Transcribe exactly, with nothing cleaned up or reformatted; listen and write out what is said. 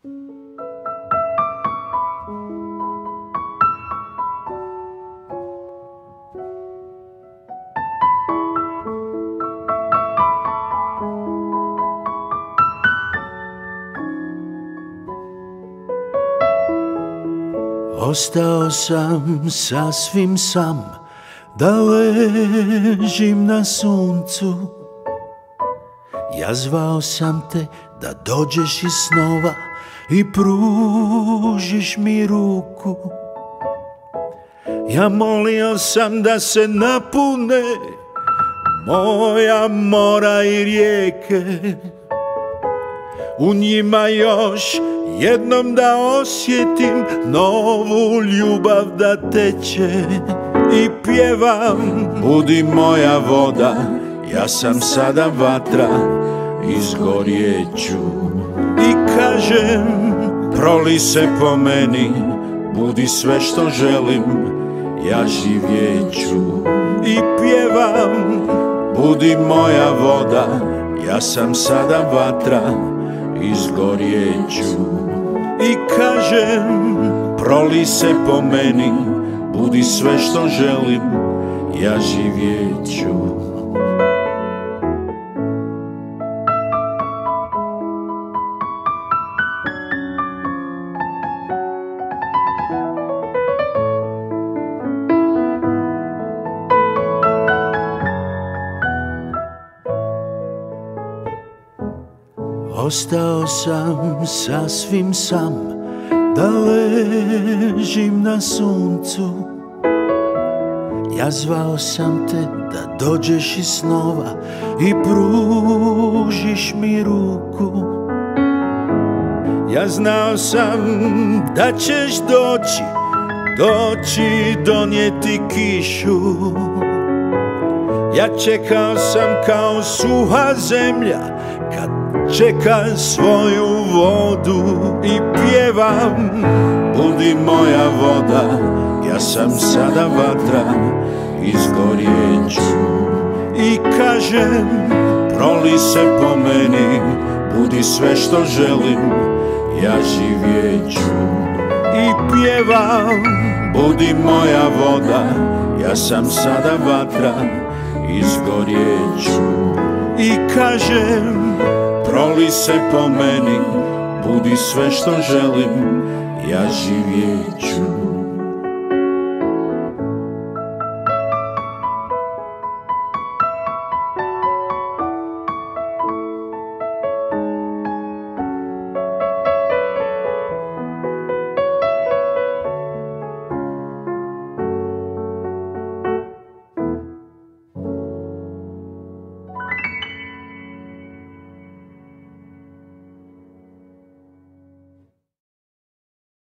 Ostao sam sasvim sam, da ležim na suncu. Ja zvao sam te da dođeš iz snova i pružiš mi ruku. Ja molio sam da se napune moja mora i rijeke, u njima još jednom da osjetim novu ljubav da teče. I pjevam, budi moja voda, ja sam sada vatra, izgorjeću. I kažem, proli se po meni, budi sve što želim, ja živjeću. I pjevam, budi moja voda, ja sam sada vatra, izgorjeću. I kažem, proli se po meni, budi sve što želim, ja živjeću. Ostao sam sasvim sam, da ležim na suncu. Ja zvao sam te da dođeš iz snova i pružiš mi ruku. Ja znao sam da ćeš doći, doći donijeti kišu. Ja čekao sam kao suha zemlja kad čeka svoju vodu. I pjevam, budi moja voda, ja sam sada vatra, izgorjeću. I kažem, proli se po meni, budi sve što želim, ja živjeću. I pjevam, budi moja voda, ja sam sada vatra, izgorjeću. I kažem, proli se po meni, budi sve što želim, ja živjeću.